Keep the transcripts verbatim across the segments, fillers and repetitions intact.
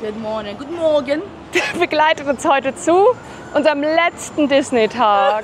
Good morning. Good morning. Begleitet uns heute zu unserem letzten Disney-Tag.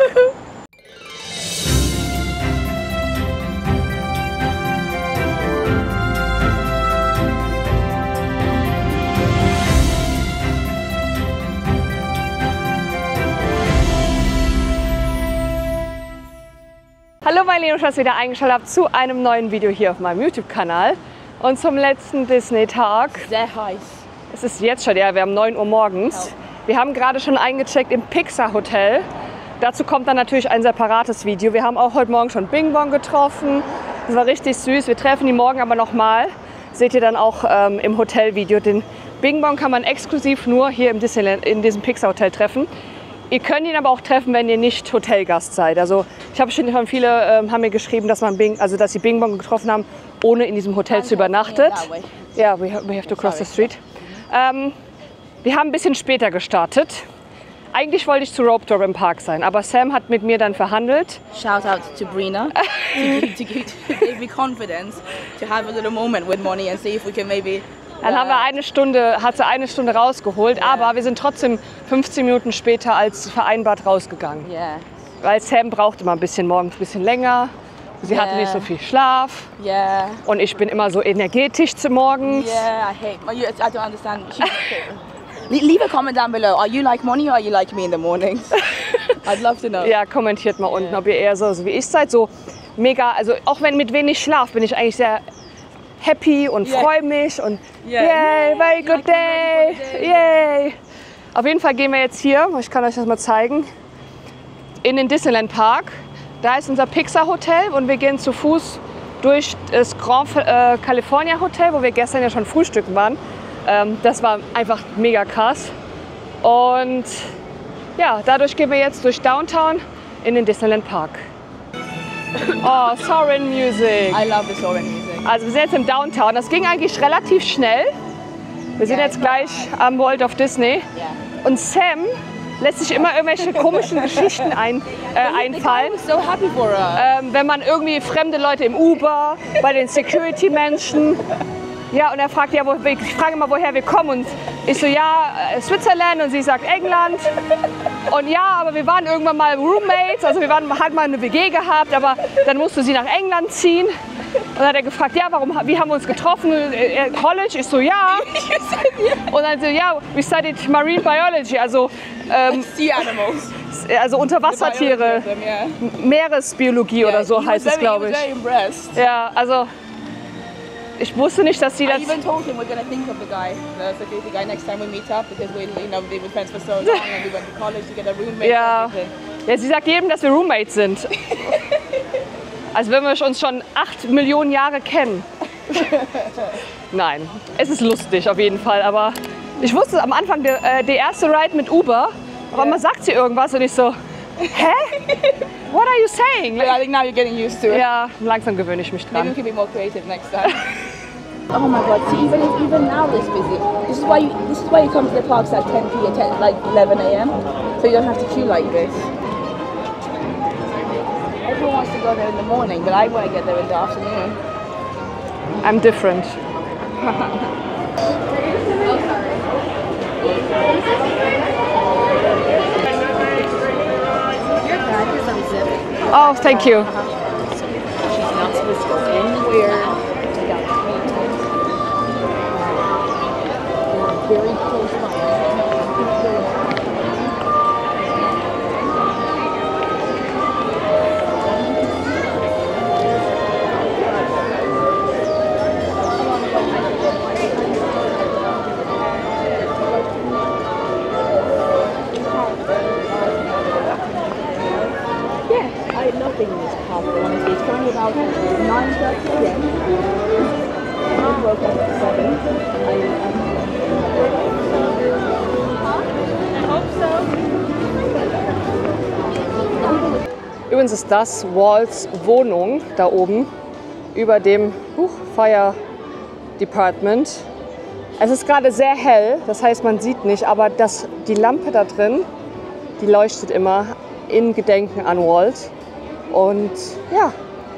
Hallo meine Lieben, schön, dass ihr wieder eingeschaltet habt zu einem neuen Video hier auf meinem YouTube-Kanal und zum letzten Disney-Tag. Sehr heiß. Es ist jetzt schon, ja, wir haben neun Uhr morgens. Wir haben gerade schon eingecheckt im Pixar Hotel. Dazu kommt dann natürlich ein separates Video. Wir haben auch heute Morgen schon Bing Bong getroffen. Das war richtig süß. Wir treffen die morgen aber nochmal. Seht ihr dann auch ähm, im Hotelvideo. Den Bing Bong kann man exklusiv nur hier im Disneyland, in diesem Pixar Hotel treffen. Ihr könnt ihn aber auch treffen, wenn ihr nicht Hotelgast seid. Also ich habe schon viele ähm, haben mir geschrieben, dass man Bing, also dass sie Bing Bong getroffen haben, ohne in diesem Hotel zu übernachtet. Ja, yeah, we, have, we have to cross the street. Ähm, wir haben ein bisschen später gestartet. Eigentlich wollte ich zu Rope Drop im Park sein, aber Sam hat mit mir dann verhandelt. Shout out to Brina to, to, to, to give me confidence to have a little moment with Moni and see if we can maybe. Dann haben wir eine Stunde, hat sie eine Stunde rausgeholt, yeah. Aber wir sind trotzdem fünfzehn Minuten später als vereinbart rausgegangen. Yeah. Weil Sam brauchte mal ein bisschen morgens ein bisschen länger. Sie yeah. hatte nicht so viel Schlaf. Yeah. Und ich bin immer so energetisch zu morgens. Yeah, I hate. I don't understand. Leave a comment down below. Are you like Moni or are you like me in the mornings? I'd love to know. Ja, kommentiert mal unten, yeah. ob ihr eher so, so wie ich seid. So mega, also auch wenn mit wenig Schlaf bin ich eigentlich sehr happy und yeah. freue mich und yeah, yay, yeah, very good day, yay. Auf jeden Fall gehen wir jetzt hier, ich kann euch das mal zeigen, in den Disneyland Park. Da ist unser Pixar Hotel und wir gehen zu Fuß durch das Grand äh, California Hotel, wo wir gestern ja schon frühstücken waren. Ähm, das war einfach mega krass. Und ja, dadurch gehen wir jetzt durch Downtown in den Disneyland Park. Oh, Soarin' Music. I love the Soarin' Music. Also wir sind jetzt im Downtown. Das ging eigentlich relativ schnell. Wir sind jetzt gleich am World of Disney. Und Sam lässt sich immer irgendwelche komischen Geschichten ein, äh, einfallen. So happy for her. Ähm, wenn man irgendwie fremde Leute im Uber, bei den Security-Menschen. Ja, und er fragt ja, wo, ich frage immer, woher wir kommen. Und ich so, ja, Switzerland. Und sie sagt England. Und ja, aber wir waren irgendwann mal Roommates. Also wir waren, hatten mal eine W G gehabt, aber dann musste sie nach England ziehen. Und dann hat er gefragt, ja, warum, wie haben wir uns getroffen? College? Ich so, ja. Und dann so, ja, we studied Marine Biology, also ähm, Sea Animals. Also Unterwassertiere, them, yeah. Meeresbiologie yeah, oder so heißt very, es, glaube ich. Ja, also ich wusste nicht, dass sie das. I even told him we're gonna think of the guy, the security guy, next time we meet up, because we, you know, we've been friends for so long and we went to college to get a roommate. Ja. Ja, sie sagt jedem, dass wir Roommates sind. Als wenn wir uns schon acht Millionen Jahre kennen. Nein, es ist lustig auf jeden Fall, aber ich wusste am Anfang, der, äh, der erste Ride mit Uber, auf einmal sagt sie irgendwas und ich so, hä? What are you saying? I think now you're getting used to it. Ja, langsam gewöhne ich mich dran. Maybe we can be more creative next time. Oh my God! See, even if, even now this busy. This is why you this is why you come to the parks at ten p m, ten, like eleven a m, so you don't have to queue like this. Everyone wants to go there in the morning, but I want to get there in the afternoon. I'm different. Oh, thank you. She's not supposed to go anywhere. Very close by. In this park, honestly, it's currently about nine thirty p m I woke up at seven. I hope so. Übrigens ist das Walts Wohnung da oben über dem Huch, Fire Department. Es ist gerade sehr hell, das heißt man sieht nicht, aber das, die Lampe da drin, die leuchtet immer in Gedenken an Walt. Und ja,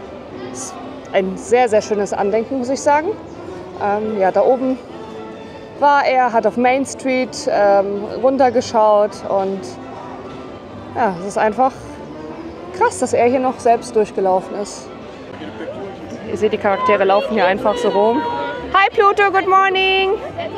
ist ein sehr, sehr schönes Andenken, muss ich sagen. Ähm, ja, da oben war er, hat auf Main Street ähm, runtergeschaut und ja, es ist einfach krass, dass er hier noch selbst durchgelaufen ist. Ihr seht, die Charaktere laufen hier einfach so rum. Hi Pluto, good morning!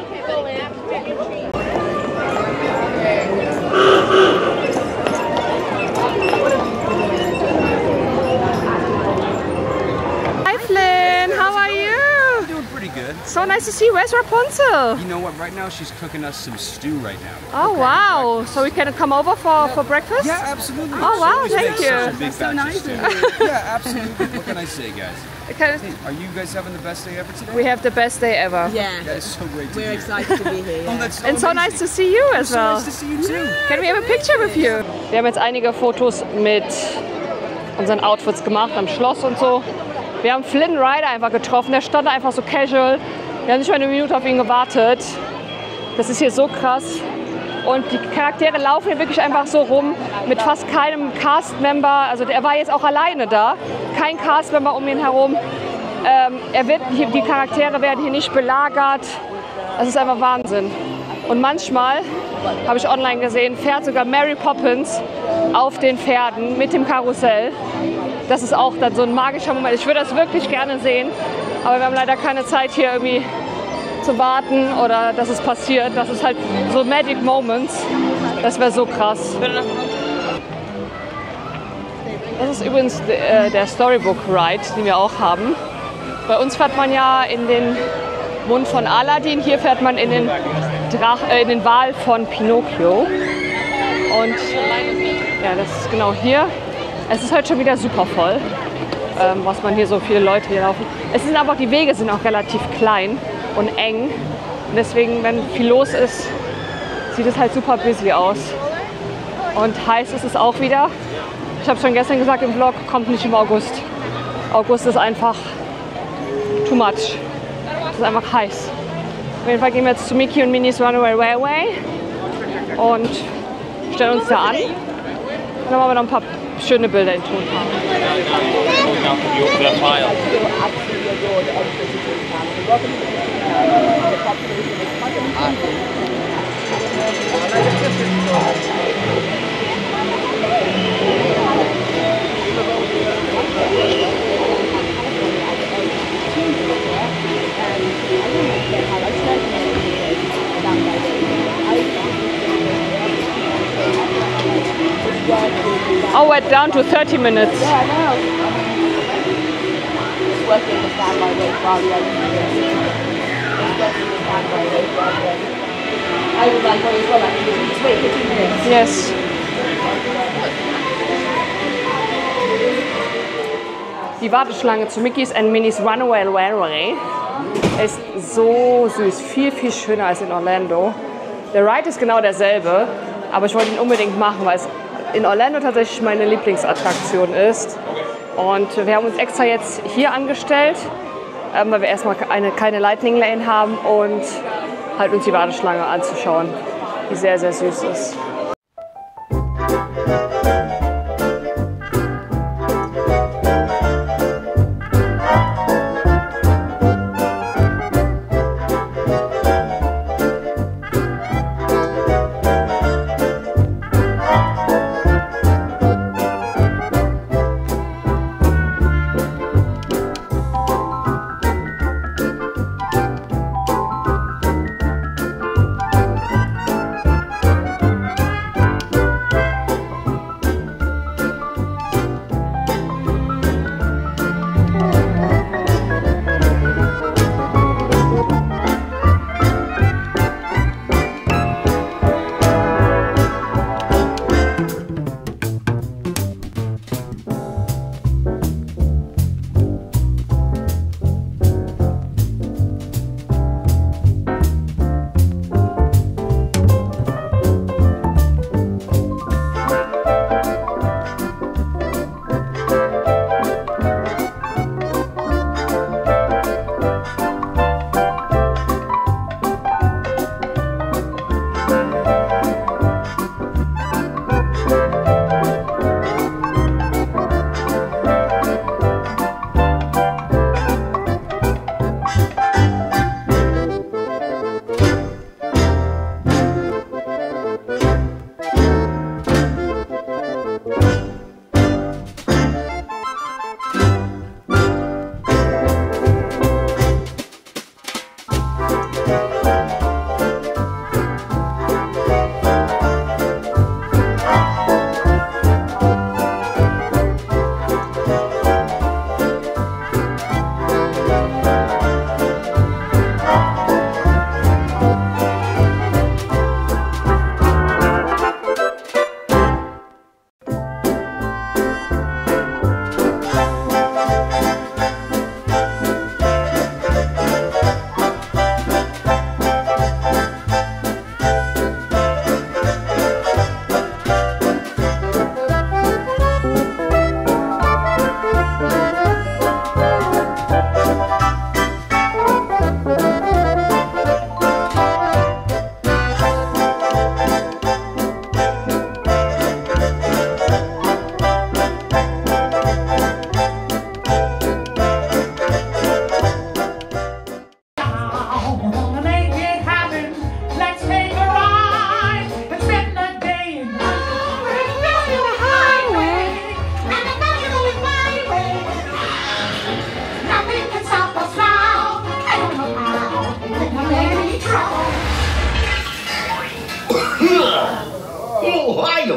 Hi Flynn, how are you? I'm doing pretty good. So nice to see you. Where's Rapunzel? You know what? Right now she's cooking us some stew right now. Oh wow! So we can come over for, for breakfast? Yeah, absolutely. Oh wow, She always thank makes you. such a big So batch of nice stew. of Yeah, absolutely. What can I say, guys? Okay. Hey, are you guys having the best day ever today? We have the best day ever. Yeah, That is so great to we're hear. excited to be here. Oh, Yeah. that's so And so nice to see you as So well. nice to see you too. Can we have a picture with you? Wir haben jetzt einige Fotos mit unseren Outfits gemacht am Schloss und so. Wir haben Flynn Rider einfach getroffen. Der stand einfach so casual. Wir haben nicht mal eine Minute auf ihn gewartet. Das ist hier so krass. Und die Charaktere laufen hier wirklich einfach so rum mit fast keinem Cast-Member. Also er war jetzt auch alleine da. Kein Cast-Member um ihn herum. Ähm, er wird, die Charaktere werden hier nicht belagert. Das ist einfach Wahnsinn. Und manchmal, habe ich online gesehen, fährt sogar Mary Poppins auf den Pferden mit dem Karussell. Das ist auch dann so ein magischer Moment. Ich würde das wirklich gerne sehen, aber wir haben leider keine Zeit hier irgendwie zu warten oder dass es passiert. Das ist halt so Magic Moments. Das wäre so krass. Das ist übrigens äh, der Storybook Ride, den wir auch haben. Bei uns fährt man ja in den Mund von Aladdin, hier fährt man in den, Drach, äh, in den Wal von Pinocchio. Und ja, das ist genau hier. Es ist heute schon wieder super voll, ähm, was man hier so viele Leute hier laufen. Es sind aber auch, die Wege sind auch relativ klein und eng. Und deswegen, wenn viel los ist, sieht es halt super busy aus. Und heiß ist es auch wieder. Ich habe schon gestern gesagt im Vlog, kommt nicht im August. August ist einfach too much. Es ist einfach heiß. Auf jeden Fall gehen wir jetzt zu Mickey und Minnie's Runaway Railway und stellen uns da an. Und dann machen wir noch ein paar schöne Bilder in Tonfarbe. Oh, we're down to thirty minutes. Yeah, I know. It's working the standby rate while the other It's working the standby rate while the I was like, well, as well, like, you just wait for two minutes. Yes. Die Warteschlange zu Mickey's and Minnie's Runaway Railway ist so süß, viel, viel schöner als in Orlando. Der Ride ist genau derselbe, aber ich wollte ihn unbedingt machen, weil es in Orlando tatsächlich meine Lieblingsattraktion ist. Und wir haben uns extra jetzt hier angestellt, weil wir erstmal eine, keine Lightning Lane haben und halt uns die Warteschlange anzuschauen, die sehr, sehr süß ist.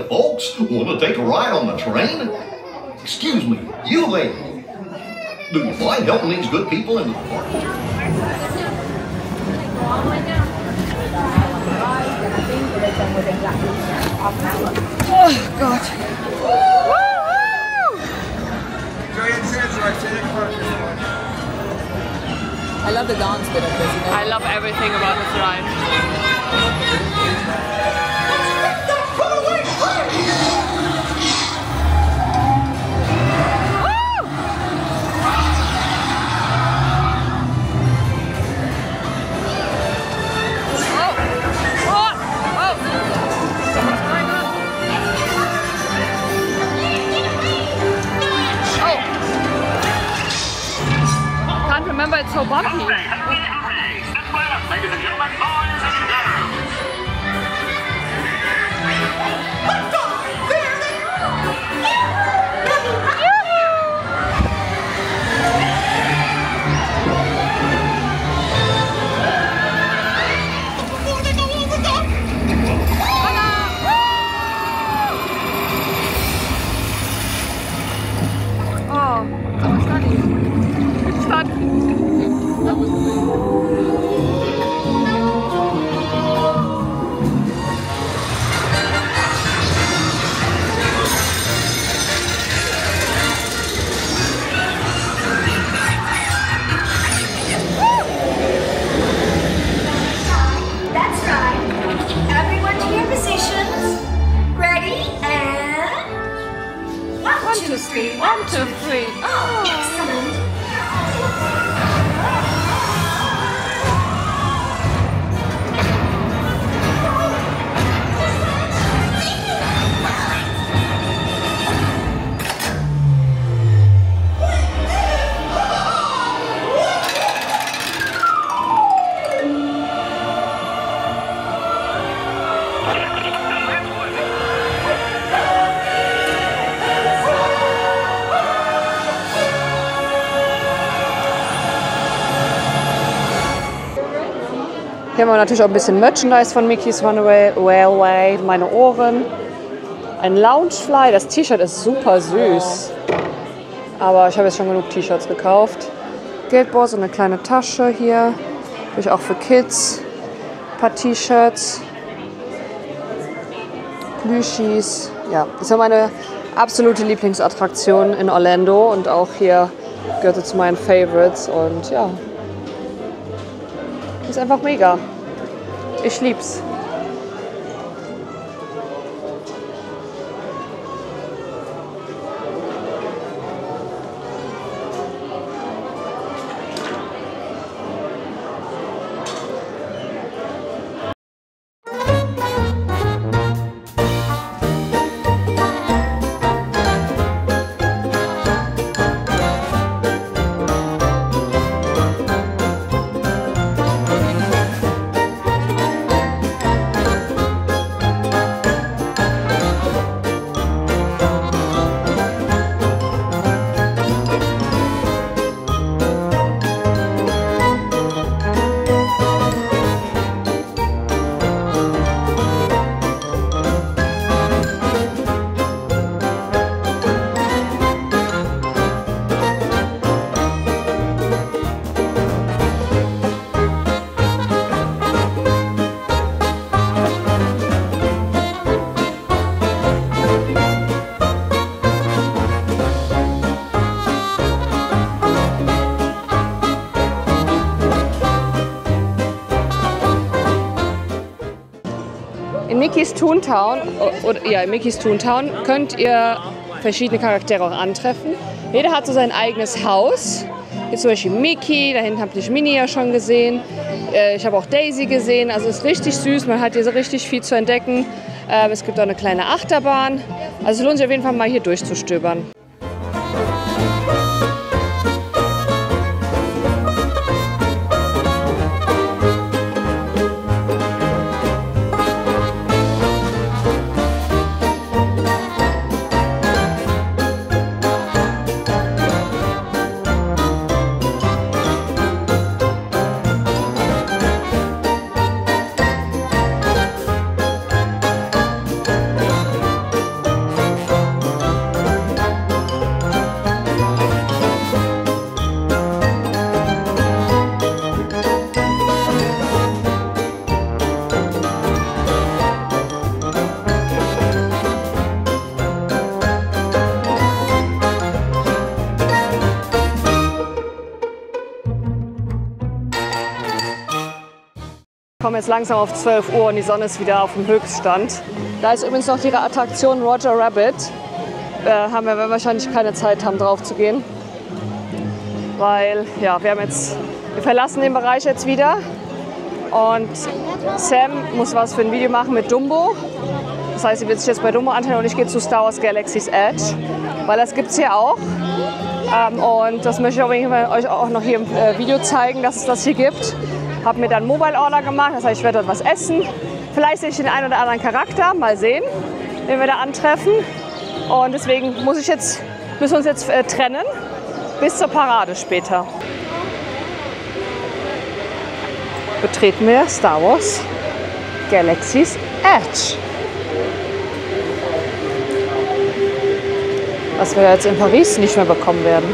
folks. Want to take a ride on the train? Excuse me, you lady. Do you mind helping these good people into the park? Oh Gott. I love the dance bit of this. You know? I love everything about this ride. Remember, it's so bumpy. Ladies and gentlemen, boys and girls. Oh, it's starting. It's starting. That was That's right. Everyone to your positions. Ready and one, One, two, two, three. three. One, two, three. Oh, excellent. Hier haben wir natürlich auch ein bisschen Merchandise von Mickey's Runaway Railway, meine Ohren. Ein Loungefly, das T-Shirt ist super süß. Aber ich habe jetzt schon genug T-Shirts gekauft. Geldbörse, eine kleine Tasche hier. Natürlich auch für Kids. Ein paar T-Shirts. Plüschis. Ja, das ist meine absolute Lieblingsattraktion in Orlando. Und auch hier gehört es zu meinen Favorites. Und ja. Ist einfach mega. Ich lieb's. In Mickey's Toontown, oder, ja, in Mickey's Toontown könnt ihr verschiedene Charaktere auch antreffen. Jeder hat so sein eigenes Haus. Hier zum Beispiel Mickey, da hinten habt ihr Minnie ja schon gesehen. Ich habe auch Daisy gesehen, also es ist richtig süß, man hat hier so richtig viel zu entdecken. Es gibt auch eine kleine Achterbahn, also es lohnt sich auf jeden Fall mal hier durchzustöbern. komme jetzt langsam auf zwölf Uhr und die Sonne ist wieder auf dem Höchststand. Da ist übrigens noch die Attraktion Roger Rabbit. Äh, haben wir wahrscheinlich keine Zeit haben, drauf zu gehen. Weil, ja, wir haben jetzt, wir verlassen den Bereich jetzt wieder. Und Sam muss was für ein Video machen mit Dumbo. Das heißt, sie wird sich jetzt bei Dumbo anhören und ich gehe zu Star Wars Galaxy's Edge. Weil das gibt es hier auch. Ähm, und das möchte ich auf jeden Fall euch auch noch hier im äh, Video zeigen, dass es das hier gibt. Habe mir dann Mobile Order gemacht, das heißt, ich werde dort was essen. Vielleicht sehe ich den einen oder anderen Charakter, mal sehen, den wir da antreffen. Und deswegen muss ich jetzt, müssen wir uns jetzt äh, trennen, bis zur Parade später. Betreten wir Star Wars Galaxy's Edge. Was wir jetzt in Paris nicht mehr bekommen werden.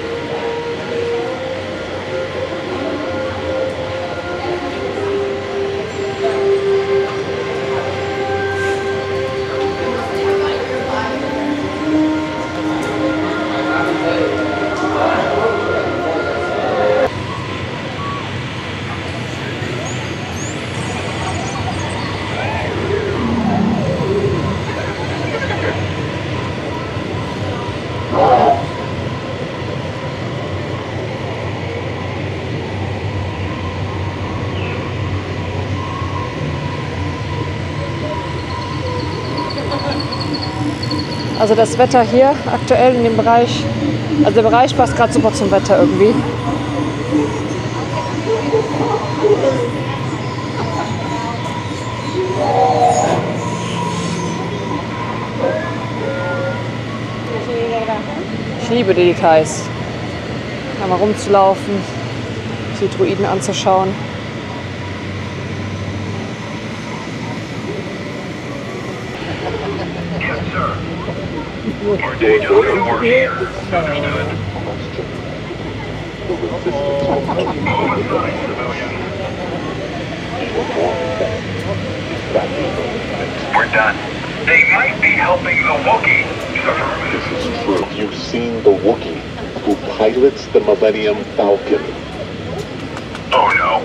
Also das Wetter hier aktuell in dem Bereich, also der Bereich passt gerade super zum Wetter irgendwie. Ich liebe die Details. Einmal rumzulaufen, die Druiden anzuschauen. More danger than more here. Understood. We're done. They might be helping the Wookiee. This is true. You've seen the Wookiee who pilots the Millennium Falcon. Oh no.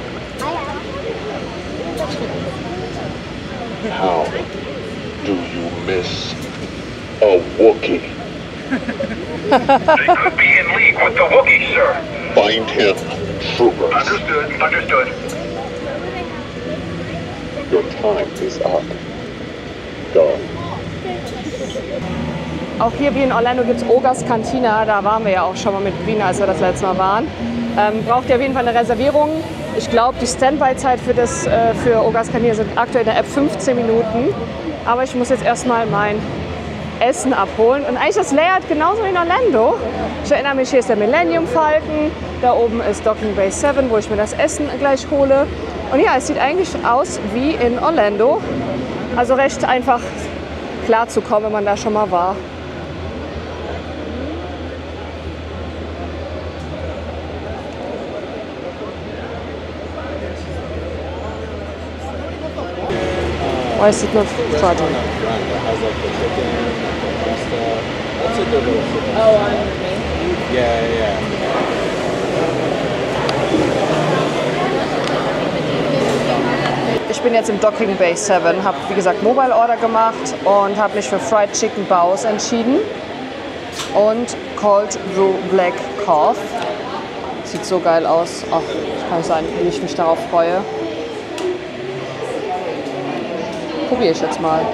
How do you miss a Wookiee? They could be in league with the Wookiee, sir. Find him, troopers. Understood. Understood. Your time is up. Go. Auch hier wie in Orlando gibt es Oga's Cantina, da waren wir ja auch schon mal mit Wiener, als wir das letzte Mal waren. Ähm, braucht ihr auf jeden Fall eine Reservierung. Ich glaube, die Standby-Zeit für, das, äh, für Oga's Cantina sind aktuell in der App fünfzehn Minuten. Aber ich muss jetzt erstmal mein Essen abholen. Und eigentlich das Layout genauso wie in Orlando. Ich erinnere mich, hier ist der Millennium Falcon, da oben ist Docking Bay sieben, wo ich mir das Essen gleich hole. Und ja, es sieht eigentlich aus wie in Orlando. Also recht einfach klar zu kommen, wenn man da schon mal war. Why is it not charging? Oh, on me. Yeah, yeah. Ich bin jetzt im Docking Bay sieben, habe wie gesagt Mobile Order gemacht und habe mich für Fried Chicken Baos entschieden und Cold Brew Black Coffee. Sieht so geil aus. Ach, ich kann nicht sagen, wie ich mich darauf freue. Probiere ich jetzt mal.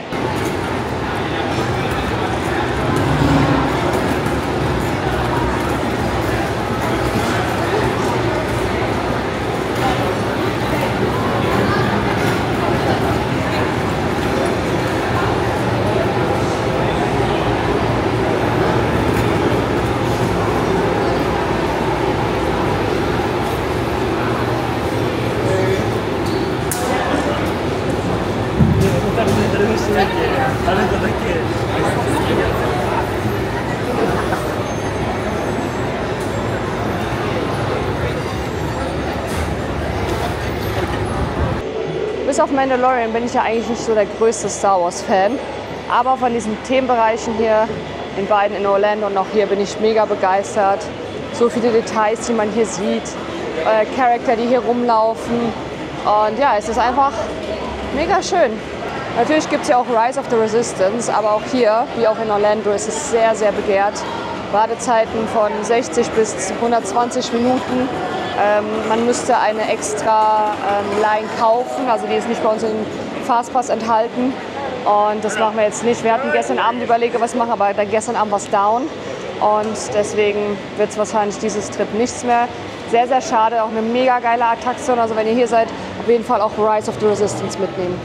Bis auf Mandalorian bin ich ja eigentlich nicht so der größte Star Wars Fan, aber von diesen Themenbereichen hier, in beiden in Orlando und auch hier, bin ich mega begeistert. So viele Details, die man hier sieht, äh, Charakter, die hier rumlaufen, Und ja, es ist einfach mega schön. Natürlich gibt es ja auch Rise of the Resistance, aber auch hier, wie auch in Orlando, ist es sehr, sehr begehrt. Wartezeiten von sechzig bis hundertzwanzig Minuten. Ähm, man müsste eine extra ähm, Line kaufen, also die ist nicht bei uns im Fastpass enthalten. Und das machen wir jetzt nicht. Wir hatten gestern Abend überlegt, was machen, aber dann gestern Abend war es down. Und deswegen wird es wahrscheinlich dieses Trip nichts mehr. Sehr, sehr schade, auch eine mega geile Attraktion. Also wenn ihr hier seid, auf jeden Fall auch Rise of the Resistance mitnehmen.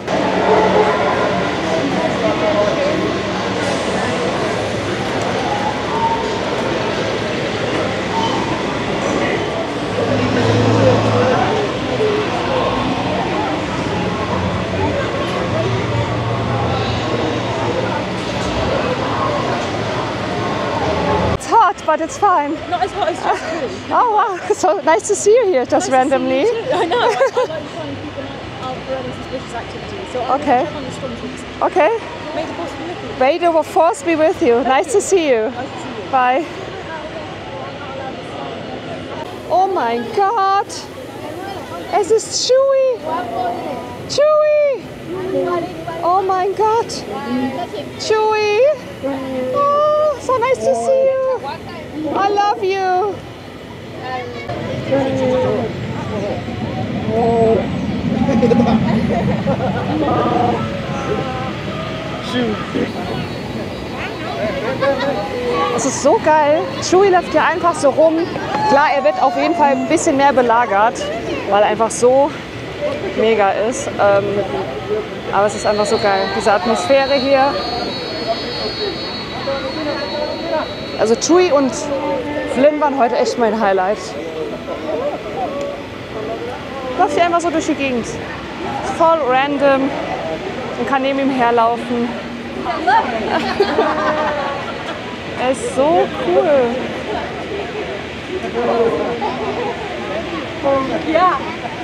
But it's fine. Not as hot as just cool. Oh wow, so nice to see you here just Nice randomly. To see you too. I know. I, I like trying to keep an eye out for any suspicious activity. So I'm Okay. on the storm troops. Okay. May the force be with you. May the force be with you. Nice to see you. Nice to see you. Bye. Oh mein Gott. Es ist Chewie. Chewie. Oh mein Gott. Chewie. Oh, so nice to see you. I love you. Es ist so geil. Chewie läuft hier einfach so rum. Klar, er wird auf jeden Fall ein bisschen mehr belagert, weil er einfach so mega ist. Ähm, aber es ist einfach so geil. Diese Atmosphäre hier. Also Chewie und Flynn waren heute echt mein Highlight. Läuft hier einfach so durch die Gegend. Ist voll random. Man kann neben ihm herlaufen. Er ist so cool. Ja.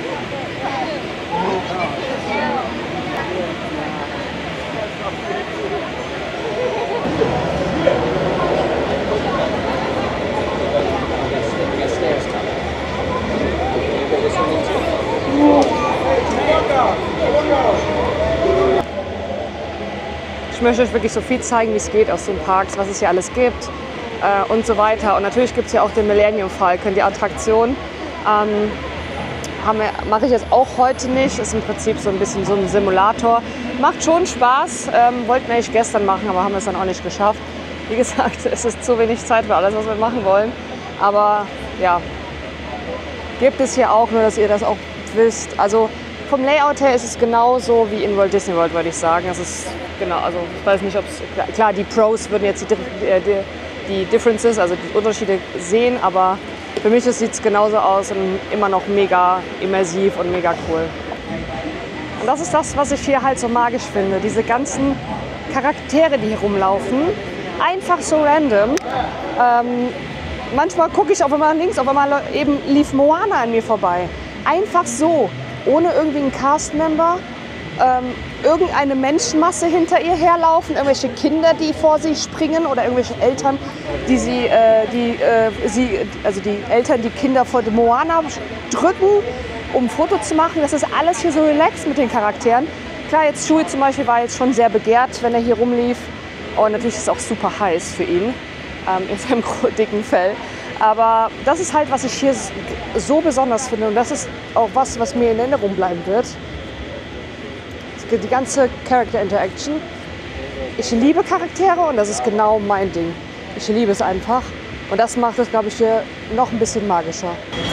Ich möchte euch wirklich so viel zeigen, wie es geht aus den Parks, was es hier alles gibt äh, und so weiter. Und natürlich gibt es ja auch den Millennium Falcon, die Attraktion. Ähm, mache ich jetzt auch heute nicht. Ist im Prinzip so ein bisschen so ein Simulator. Macht schon Spaß. Ähm, wollten wir eigentlich gestern machen, aber haben es dann auch nicht geschafft. Wie gesagt, es ist zu wenig Zeit für alles, was wir machen wollen. Aber ja, gibt es hier auch, nur dass ihr das auch wisst. Also vom Layout her ist es genauso wie in Walt Disney World, würde ich sagen. Es ist genau, also ich weiß nicht, ob es, klar, die Pros würden jetzt die, die, die Differences, also die Unterschiede sehen, aber für mich sieht es genauso aus und immer noch mega immersiv und mega cool. Und das ist das, was ich hier halt so magisch finde. Diese ganzen Charaktere, die hier rumlaufen, einfach so random. Ähm, manchmal gucke ich auf einmal links, auf einmal eben lief Moana an mir vorbei. Einfach so, ohne irgendwie einen Cast-Member, ähm, irgendeine Menschenmasse hinter ihr herlaufen, irgendwelche Kinder, die vor sie springen oder irgendwelche Eltern, die sie, äh, die, äh, sie, also die Eltern, die Kinder vor dem Moana drücken, um ein Foto zu machen. Das ist alles hier so relaxed mit den Charakteren. Klar, jetzt Chewie zum Beispiel war jetzt schon sehr begehrt, wenn er hier rumlief. Und natürlich ist es auch super heiß für ihn, ähm, in seinem dicken Fell. Aber das ist halt, was ich hier so besonders finde. Und das ist auch was, was mir in Erinnerung bleiben wird. Die ganze Character Interaction. Ich liebe Charaktere und das ist genau mein Ding. Ich liebe es einfach. Und das macht es, glaube ich, hier noch ein bisschen magischer.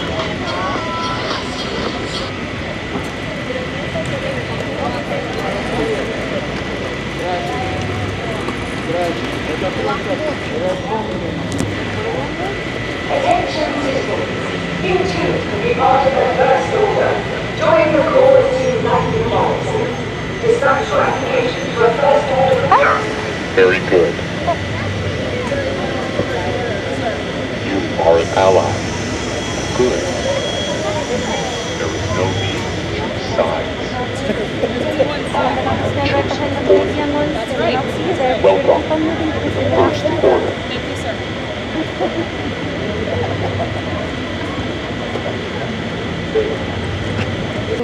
Attention citizens, you too can be part of the first order. Join the cause to life diplomacy. Dispatch your application to a first order. Very good. You are an ally. Good. There is no need to choose sides. Welcome to the First Order.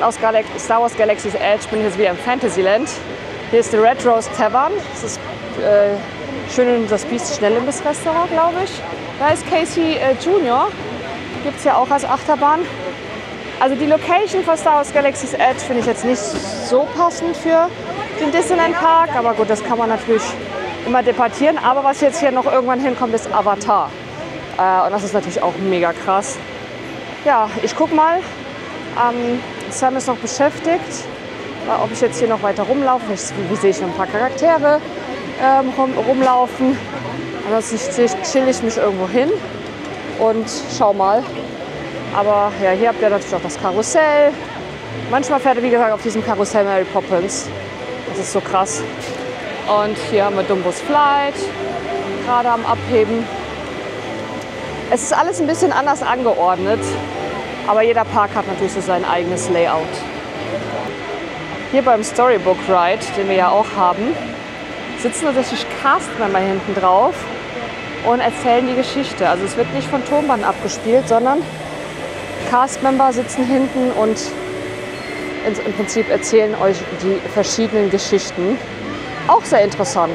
bisschen aus Galax Star Wars Galaxy's Edge, bin ich jetzt wieder im Fantasyland. Hier ist die Red Rose Tavern. Das ist äh, schön das Biest Schnellimbiss-Restaurant, glaube ich. Da ist Casey äh, Junior Gibt es ja auch als Achterbahn. Also die Location von Star Wars Galaxy's Edge finde ich jetzt nicht so passend für den Disneyland Park. Aber gut, das kann man natürlich immer debattieren. Aber was jetzt hier noch irgendwann hinkommt, ist Avatar. Äh, und das ist natürlich auch mega krass. Ja, ich guck mal. Ähm, Sam ist noch beschäftigt. Äh, ob ich jetzt hier noch weiter rumlaufe. Ich, wie sehe ich noch ein paar Charaktere ähm, rum, rumlaufen. Ansonsten chill ich mich irgendwo hin und schau mal. Aber ja, hier habt ihr natürlich auch das Karussell. Manchmal fährt er, wie gesagt, auf diesem Karussell Mary Poppins. Das ist so krass. Und hier haben wir Dumbo's Flight, gerade am Abheben. Es ist alles ein bisschen anders angeordnet, aber jeder Park hat natürlich so sein eigenes Layout. Hier beim Storybook Ride, den wir ja auch haben, sitzen tatsächlich Castmember hinten drauf und erzählen die Geschichte. Also es wird nicht von Tonband abgespielt, sondern Castmember sitzen hinten und im Prinzip erzählen euch die verschiedenen Geschichten. Auch sehr interessant.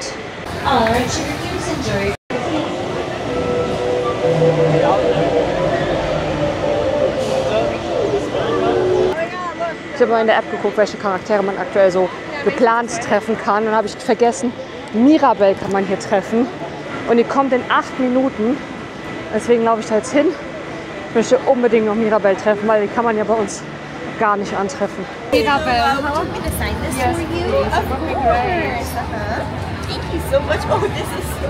Ich habe mal in der App geguckt, welche Charaktere man aktuell so geplant treffen kann. Und dann habe ich vergessen, Mirabel kann man hier treffen. Und die kommt in acht Minuten. Deswegen laufe ich da jetzt hin. Ich möchte unbedingt noch Mirabel treffen, weil die kann man ja bei uns gar nicht antreffen. Mirabel, how want me to sign this yes, for you? Please. Of course. Uh-huh. Thank you so much. Oh, this is so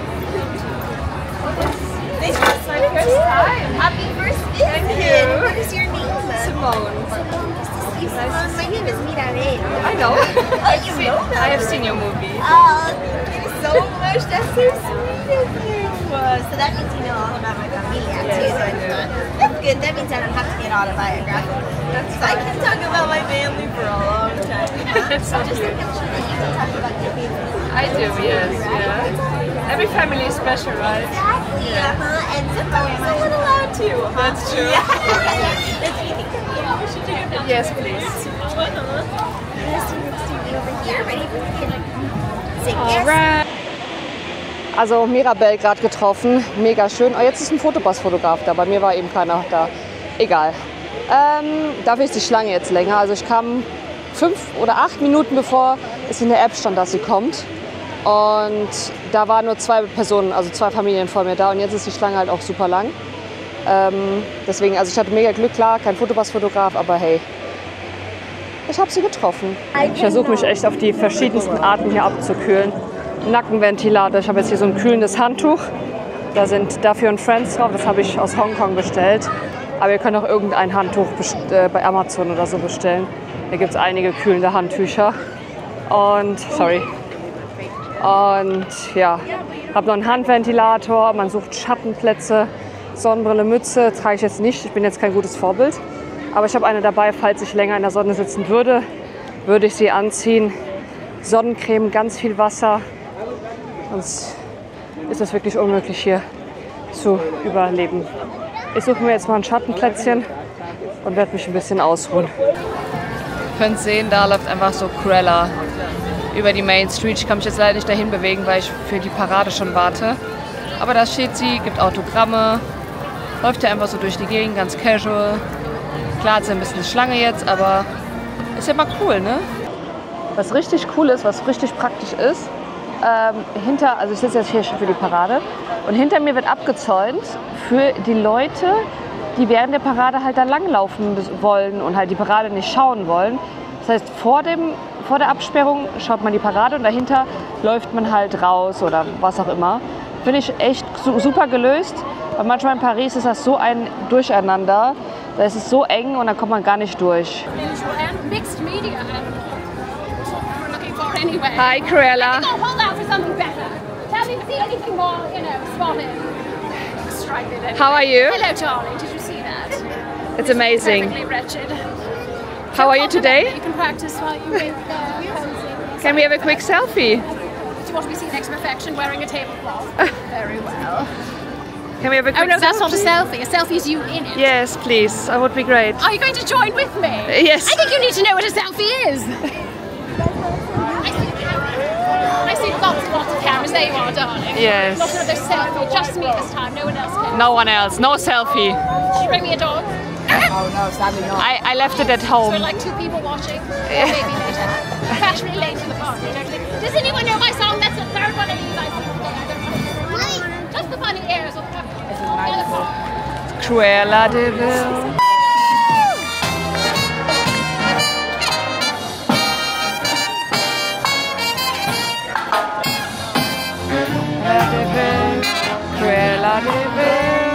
This is my first time. Happy first visit. Thank you. What is your name? Simone. Simone, my name is Mirabel. I know. Oh, you know that? I have seen your movie. Oh, thank you so much. That's so sweet of you. So that means you know all about my familia too. Yes, I do. That's good. That means I don't have to get autobiographical. That's so I can talk about my family for a long time. Huh? So just like I'm sure that you can talk about your family. I do, yes, yeah. Every family is special, right? Exactly. Yeah. Uh-huh. And sometimes a little loud too. Huh? That's true. Yeah. That's easy. Yes, please. Uh-huh. Nice to meet you over here. Ready for the sing yes. Alright. Also Mirabel gerade getroffen, mega schön. Oh, jetzt ist ein Fotopass-Fotograf da, bei mir war eben keiner da. Egal. Ähm, dafür ist die Schlange jetzt länger. Also ich kam fünf oder acht Minuten bevor es in der App stand, dass sie kommt. Und da waren nur zwei Personen, also zwei Familien vor mir da. Und jetzt ist die Schlange halt auch super lang. Ähm, deswegen, also ich hatte mega Glück, klar, kein Fotopass-Fotograf, aber hey, ich habe sie getroffen. Ich versuche mich echt auf die verschiedensten Arten hier abzukühlen. Nackenventilator. Ich habe jetzt hier so ein kühlendes Handtuch. Da sind Duffy und Friends drauf. Das habe ich aus Hongkong bestellt. Aber ihr könnt auch irgendein Handtuch äh, bei Amazon oder so bestellen. Hier gibt es einige kühlende Handtücher. Und, sorry. Und ja, habe noch einen Handventilator. Man sucht Schattenplätze, Sonnenbrille, Mütze. Trage ich jetzt nicht. Ich bin jetzt kein gutes Vorbild. Aber ich habe eine dabei, falls ich länger in der Sonne sitzen würde, würde ich sie anziehen. Sonnencreme, ganz viel Wasser. Sonst ist es wirklich unmöglich hier zu überleben. Ich suche mir jetzt mal ein Schattenplätzchen und werde mich ein bisschen ausruhen. Ihr könnt sehen, da läuft einfach so Cruella über die Main Street. Ich kann mich jetzt leider nicht dahin bewegen, weil ich für die Parade schon warte. Aber da steht sie, gibt Autogramme, läuft ja einfach so durch die Gegend, ganz casual. Klar, es ist ein bisschen eine Schlange jetzt, aber ist ja mal cool, ne? Was richtig cool ist, was richtig praktisch ist, ähm, hinter, also ich sitze jetzt hier schon für die Parade und hinter mir wird abgezäunt für die Leute, die während der Parade halt da langlaufen wollen und halt die Parade nicht schauen wollen. Das heißt, vor, dem, vor der Absperrung schaut man die Parade und dahinter läuft man halt raus oder was auch immer. Finde ich echt super gelöst, weil manchmal in Paris ist das so ein Durcheinander, da ist es so eng und da kommt man gar nicht durch. Anyway. Hi, Cruella. I think I'll hold out for something better. Tell me if you see anything more, you know, spotted. Strike it anyway. How are you? Hello, darling. Did you see that? It's amazing. Perfectly wretched. How are you today? You can practice while you make uh, posing. Can we have a quick selfie? Do you want to be seen next to perfection wearing a tablecloth? Very well. Can we have a quick Oh no, that's selfie? not a selfie. A selfie is you in it. Yes, please. That would be great. Are you going to join with me? Yes. I think you need to know what a selfie is. I see lots and lots of cameras. There you are, darling. Yes. Not another selfie. Just me this time. No one else can. No one else. No selfie. Should you bring me a dog? Oh no, sadly not. I, I left it at So home. we're like two people watching. Or maybe later. Fashionably late to the party. Don't think. Does anyone know my song? That's the third one of these I think today. I don't know. Just the funny airs will come. This is magical. Cruella de Vil. Cruella de Vil.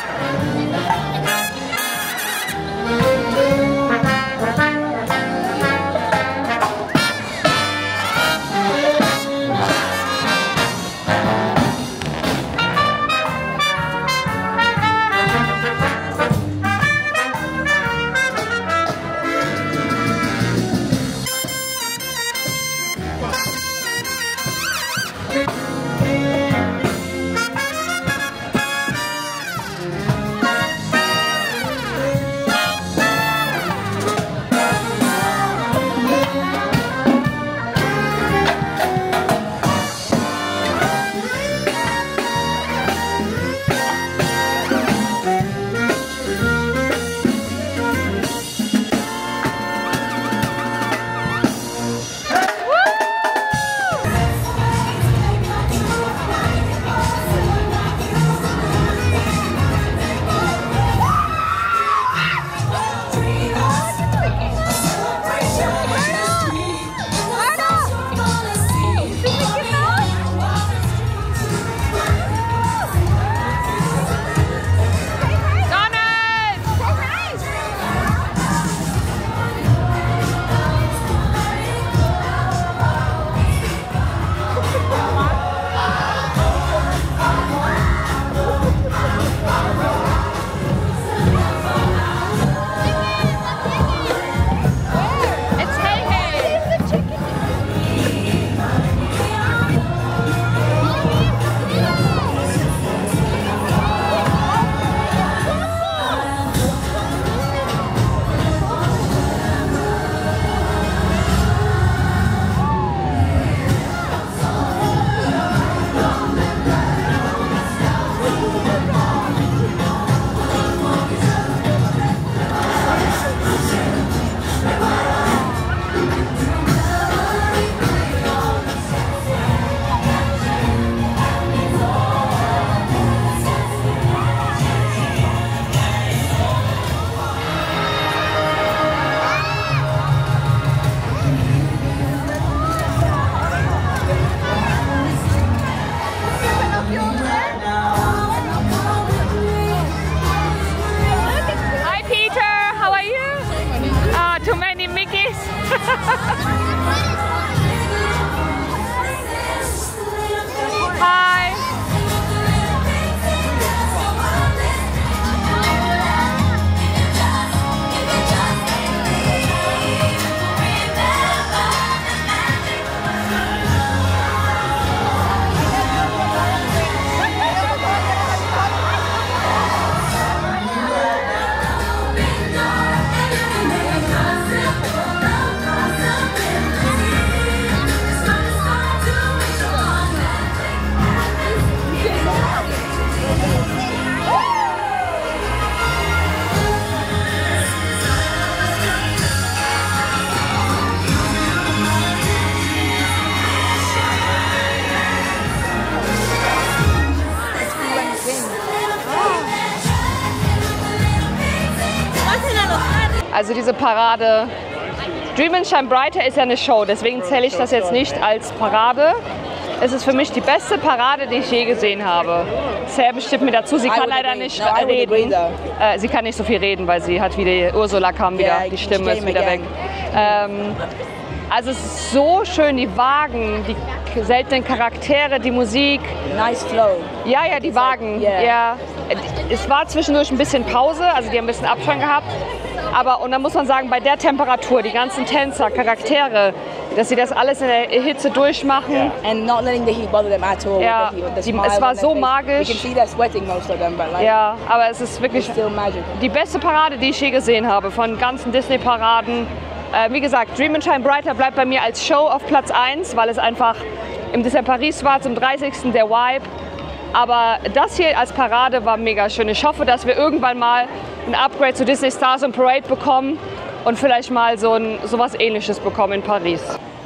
Also diese Parade Dream and Shine Brighter ist ja eine Show, deswegen zähle ich das jetzt nicht als Parade. Es ist für mich die beste Parade, die ich je gesehen habe. Sarah bestimmt mir dazu, sie kann leider nicht reden. Äh, sie kann nicht so viel reden, weil sie hat wieder, Ursula kam wieder, die Stimme ist wieder weg. Ähm, also es ist so schön, die Wagen, die seltenen Charaktere, die Musik. Nice flow. Ja, ja, die Wagen. Ja. Es war zwischendurch ein bisschen Pause, also die haben ein bisschen Abstand gehabt. Aber, und dann muss man sagen, bei der Temperatur, die ganzen Tänzer, Charaktere, dass sie das alles in der Hitze durchmachen. And not letting the heat bother them at all. Ja, with the heat, with the die, smile es war on so their face. magisch. You can see they're sweating most of them, but like, Ja, aber es ist wirklich it's still magic. die beste Parade, die ich je gesehen habe, von ganzen Disney-Paraden. Äh, wie gesagt, Dream and Shine Brighter bleibt bei mir als Show auf Platz eins, weil es einfach im Disneyland Paris war, zum dreißigsten der Vibe. Aber das hier als Parade war mega schön. Ich hoffe, dass wir irgendwann mal ein Upgrade zu Disney Stars on Parade bekommen und vielleicht mal so ein, sowas Ähnliches bekommen in Paris.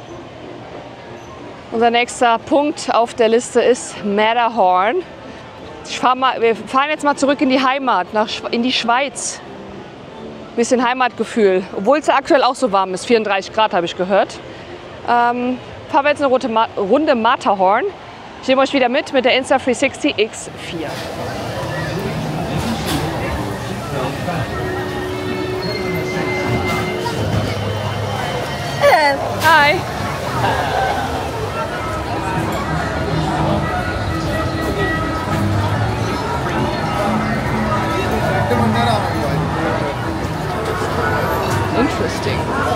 Unser nächster Punkt auf der Liste ist Matterhorn. Ich fahr mal, wir fahren jetzt mal zurück in die Heimat, nach, in die Schweiz. Bisschen Heimatgefühl, obwohl es aktuell auch so warm ist, vierunddreißig Grad habe ich gehört. Ähm, fahren wir jetzt eine Runde Matterhorn. Ich nehme euch wieder mit mit der Insta dreihundertsechzig X vier. Hi. Interesting.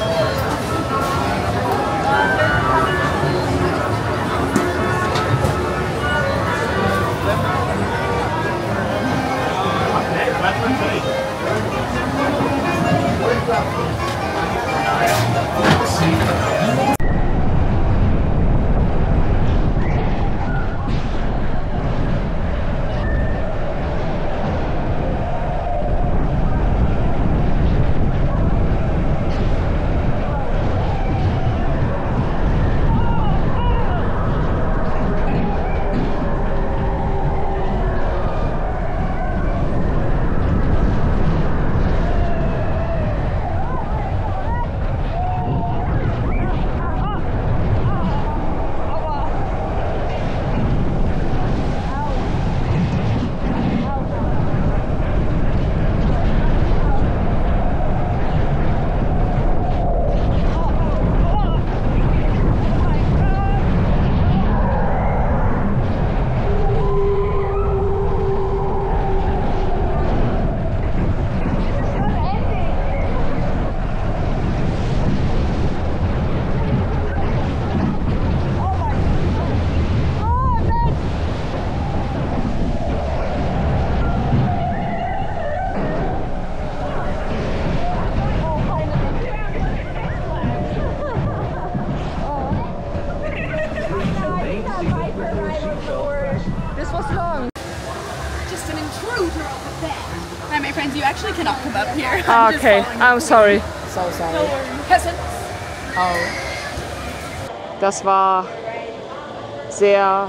This was long. Just an intruder over there. Right, my friends, you actually cannot come up here. Ah, okay, I'm sorry. So sorry. Peasants. Oh. Das war sehr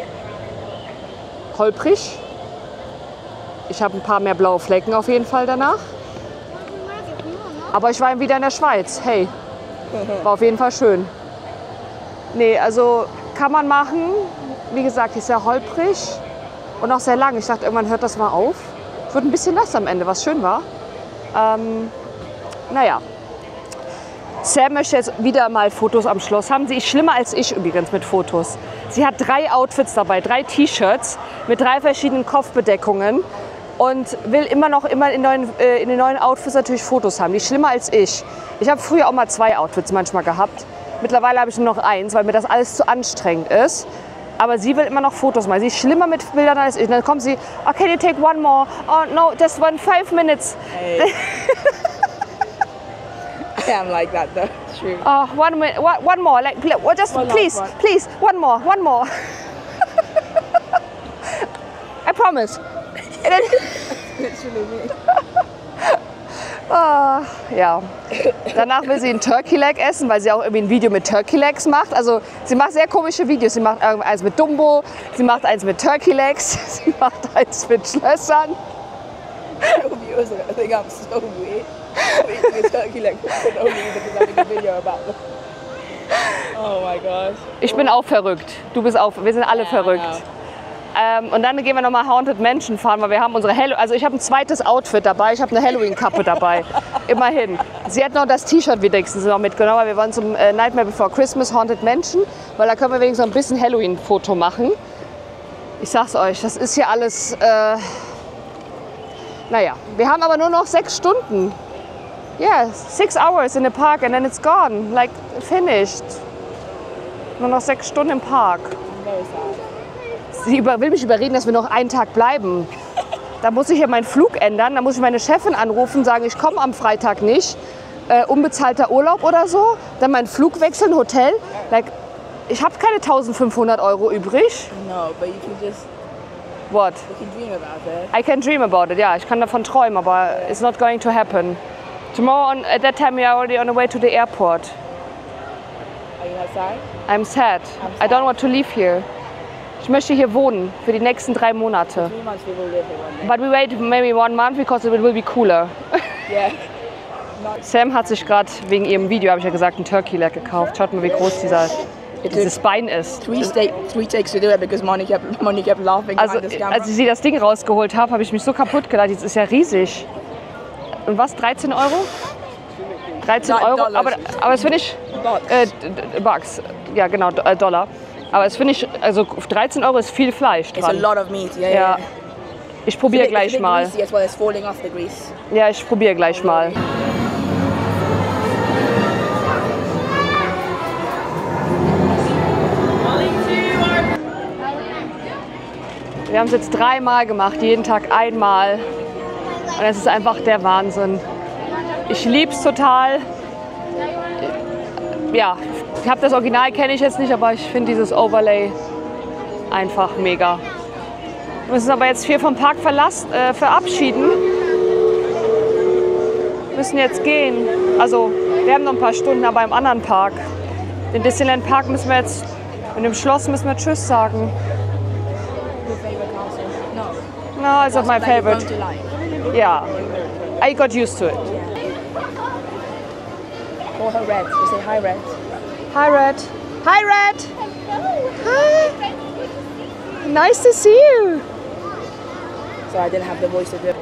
holprig. Ich habe ein paar mehr blaue Flecken auf jeden Fall danach. Aber ich war wieder in der Schweiz. Hey, war auf jeden Fall schön. Nee, also kann man machen. Wie gesagt, ist sehr holprig und auch sehr lang. Ich dachte, irgendwann hört das mal auf. Es wird ein bisschen nass am Ende, was schön war. Ähm, naja. Sam möchte jetzt wieder mal Fotos am Schloss haben. Sie ist schlimmer als ich übrigens mit Fotos. Sie hat drei Outfits dabei, drei T-Shirts mit drei verschiedenen Kopfbedeckungen und will immer noch immer in, neuen, äh, in den neuen Outfits natürlich Fotos haben. Die ist schlimmer als ich. Ich habe früher auch mal zwei Outfits manchmal gehabt. Mittlerweile habe ich nur noch eins, weil mir das alles zu anstrengend ist. Aber sie will immer noch Fotos machen. Sie ist schlimmer mit Bildern als ich. Und dann kommt sie, oh, can you take one more? Oh, no, just one, five minutes. Hey. I am like that though, it's true. Oh, one minute, one more, like, just one please, one. please, one more, one more. I promise. Literally me. Ah, ja. Danach will sie ein Turkey Leg essen, weil sie auch irgendwie ein Video mit Turkey Legs macht. Also sie macht sehr komische Videos. Sie macht eins mit Dumbo, sie macht eins mit Turkey Legs, sie macht eins mit Schlössern. Viewers are gonna think I'm so weird. Eating a turkey leg and only because I'm making a video about them. Oh my gosh. Ich bin auch verrückt. Du bist auch. Wir sind alle Yeah, verrückt. Ähm, und dann gehen wir nochmal Haunted Mansion fahren, weil wir haben unsere Halloween. Also ich habe ein zweites Outfit dabei. Ich habe eine Halloween-Kappe dabei. Immerhin. Sie hat noch das T-Shirt wenigstens noch mitgenommen, weil wir wollen zum äh, Nightmare Before Christmas Haunted Mansion, weil da können wir wenigstens noch ein bisschen Halloween-Foto machen. Ich sag's euch, das ist hier alles. Äh, naja, wir haben aber nur noch sechs Stunden. Yeah, six hours in the park and then it's gone. Like, finished. Nur noch sechs Stunden im Park. Sie über, will mich überreden, dass wir noch einen Tag bleiben. Da muss ich ja meinen Flug ändern. Da muss ich meine Chefin anrufen, sagen, ich komme am Freitag nicht. Äh, unbezahlter Urlaub oder so. Dann meinen Flug wechseln, Hotel. Like, ich habe keine eintausendfünfhundert Euro übrig. No, but you can just... What? You can dream about it. I can dream about it, ja. Ich kann davon träumen, aber it's not going to happen. Tomorrow, on, at that time, we are already on the way to the airport. Are you outside? I'm sad. I'm sad. I don't want to leave here. Ich möchte hier wohnen für die nächsten drei Monate. Three months we will live here one day. But we wait maybe one month because it will be cooler. Yeah. Sam hat sich gerade wegen ihrem Video, habe ich ja gesagt, ein Turkey Leg gekauft. Schaut mal, wie groß dieser, dieses Bein ist. Three, sta- three takes to do it because Moni kept, Moni kept laughing Also, behind this camera. als ich sie das Ding rausgeholt habe, habe ich mich so kaputt gelacht. Das ist ja riesig. Und was? dreizehn Euro? dreizehn Euro? Dollars. Aber, aber das finde ich... Äh, Bucks. Ja, genau, äh, Dollar. Aber das finde ich, also dreizehn Euro ist viel Fleisch It's a dran. lot of meat, yeah, Ja. yeah. Ich probiere It's a bit- gleich it's a bit mal. greasy as well as falling off the grease. Ja, ich probiere gleich mal. Wir haben es jetzt dreimal gemacht, jeden Tag einmal. Und es ist einfach der Wahnsinn. Ich liebe es total. Ja, ich habe das Original, kenne ich jetzt nicht, aber ich finde dieses Overlay einfach mega. Wir müssen aber jetzt hier vom Park verlassen, äh, verabschieden. Wir müssen jetzt gehen. Also, wir haben noch ein paar Stunden, aber im anderen Park. Den Disneyland Park müssen wir jetzt, in dem Schloss müssen wir Tschüss sagen. Your favorite castle? No. No, it's not my Castle that you've favorite. grown to like. Yeah, I got used to it. Call her Red. You say hi, Red. Hi, Red. Hi, Red. Hi. Nice to see you. So I didn't have the voice to do it.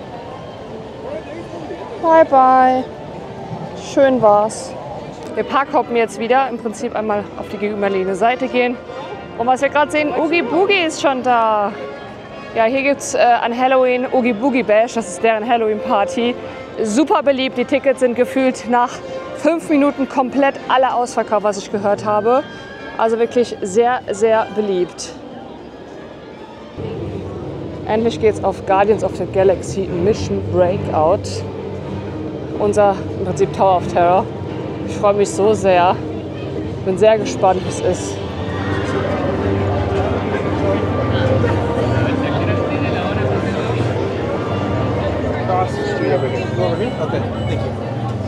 Bye, bye. Schön war's. Wir parkhoppen jetzt wieder. Im Prinzip einmal auf die gegenüberliegende Seite gehen. Und was wir gerade sehen, Oogie Boogie ist schon da. Ja, hier gibt's äh, an Halloween Oogie Boogie Bash. Das ist deren Halloween-Party. Super beliebt. Die Tickets sind gefühlt nach fünf Minuten komplett alle ausverkauft, was ich gehört habe. Also wirklich sehr, sehr beliebt. Endlich geht's auf Guardians of the Galaxy Mission Breakout. Unser im Prinzip Tower of Terror. Ich freue mich so sehr. Bin sehr gespannt, wie es ist. Across the street over here. Go over here? Okay, thank you.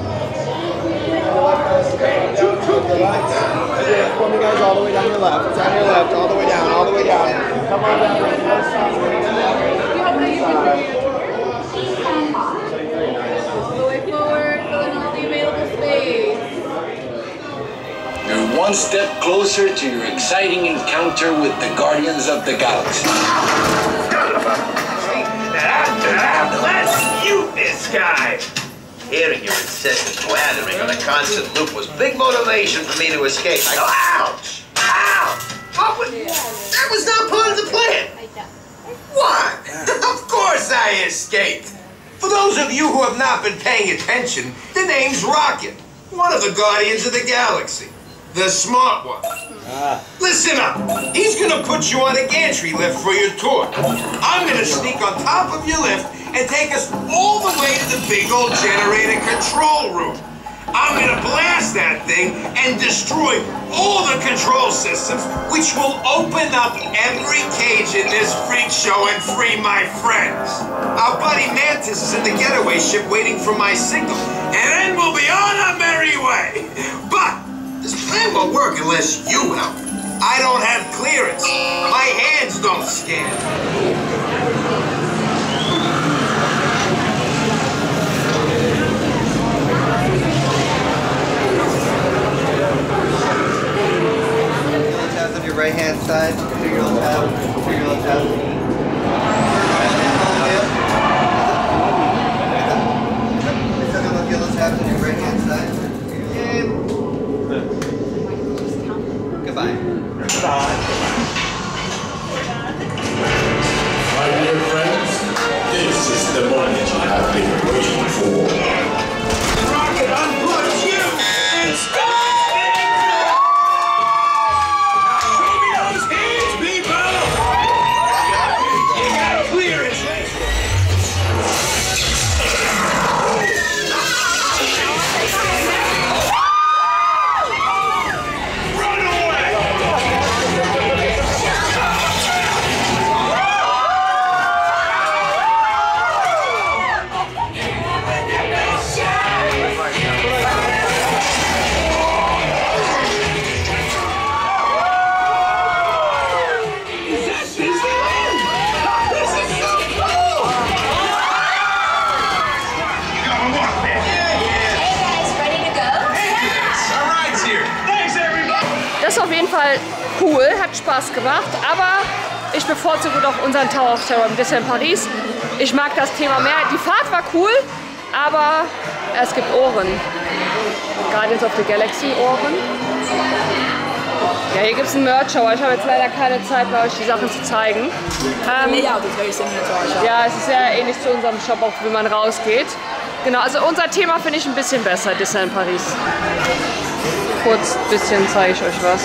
For me, guys, all the way down your left. Down your left, all the way down, all the way down. Come on down. All the way forward, filling all the available space. You're one step closer to your exciting encounter with the Guardians of the Galaxy. Let's mute this guy! Hearing your incessant blathering on a constant loop was big motivation for me to escape. I go, ouch! Ouch! What was, that was not part of the plan! What? Of course I escaped! For those of you who have not been paying attention, the name's Rocket, one of the Guardians of the Galaxy. The smart one. Ah. Listen up. He's gonna put you on a gantry lift for your tour. I'm gonna sneak on top of your lift and take us all the way to the big old generator control room. I'm gonna blast that thing and destroy all the control systems, which will open up every cage in this freak show and free my friends. Our buddy Mantis is in the getaway ship waiting for my signal, and then we'll be on our merry way. But this plan won't work unless you help. I don't have clearance. My hands don't scan. Tabs on your right hand side. Do your little tab. Do your little tab. Yellow tabs on your right hand side. Goodbye. Goodbye. My dear friends, this is the moment you have been waiting for. Das ist auf jeden Fall cool, hat Spaß gemacht, aber ich bevorzuge doch unseren Tower of Terror im Disneyland Paris. Ich mag das Thema mehr. Die Fahrt war cool, aber es gibt Ohren. Guardians of the Galaxy Ohren. Ja, hier gibt es einen Merch, aber ich habe jetzt leider keine Zeit mehr, euch die Sachen zu zeigen. Ähm, ja, es ist sehr ähnlich zu unserem Shop, auch wie man rausgeht. Genau, also unser Thema finde ich ein bisschen besser, Disneyland Paris. Kurz ein bisschen zeige ich euch was.